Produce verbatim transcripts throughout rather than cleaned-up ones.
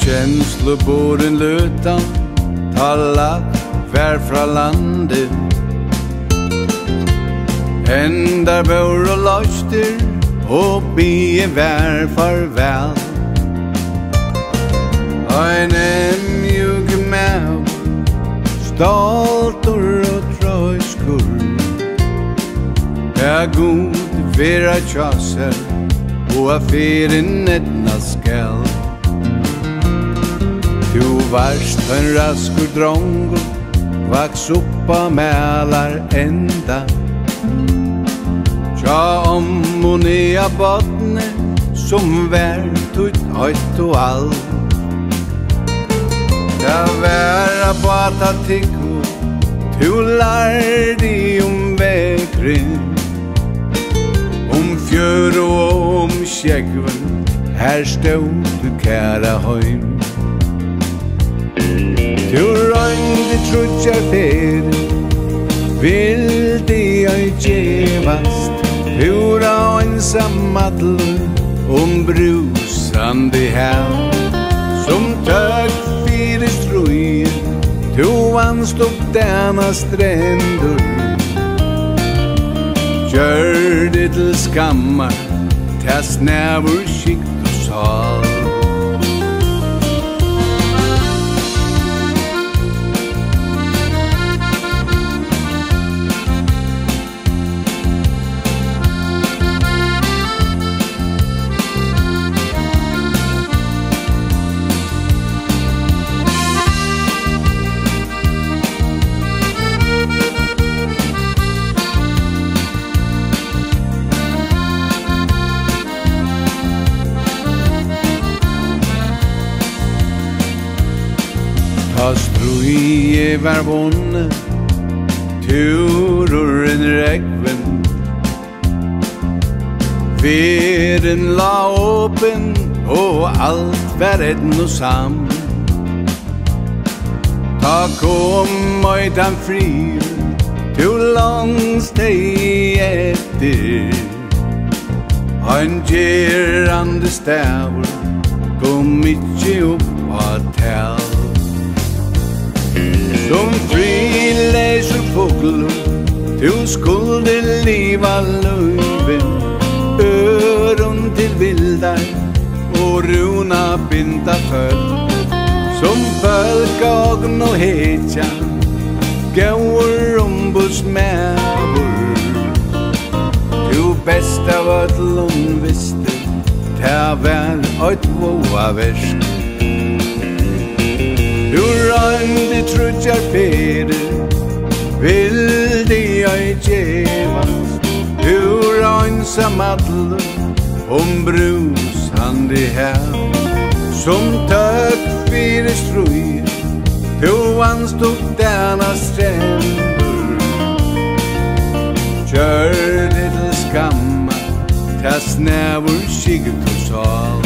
Kjensloboren lutan Talla vær fra landet Endar bor og løster Og bie vær farvel Ein mjuk mav Stoltur og trøyskur Ja god vera tjasser Og a fyrin etna skell Du varst en raskur drongo Vaks uppa mälar enda Tja om og nya bodne Som vær tutt høyt og alt Ja væra bata tikku Tu lærdi om vekrin Om fjør og om skjegven Her stod du kæra høym Tu røyndi trutjar fyrir Vildi jeg djevast Pura ensam adler Om brusande hav Som tøg fyrir struir Tu anstod denna strendur Gjør det til skammar Ta snævur skikt og sal Ta strui var vonne Turur en regven Veren la åpen Og alt var edn og sam Ta kom øytan fri Tu langs deg etter Han gerande stavur Kom ikkje opp av tell Som frileiser fugler Du skulde liva løyven Øron til vildar Og runa binda føl Som fölkagn og hetja Gaur ombus mævur Du best av ödlun visste Ta vær oit voa versk Du røyndi trutjar fyrir Vildi jeg djevast Du røynsam adler Om brusande hav Som tøg fyrir struir Du anstod denna strendur Gjør det til skamma Ta snævur skikt og sal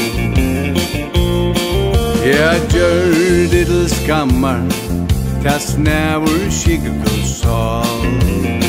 Ja, gjør det til skammar Ta snævur skikt og sal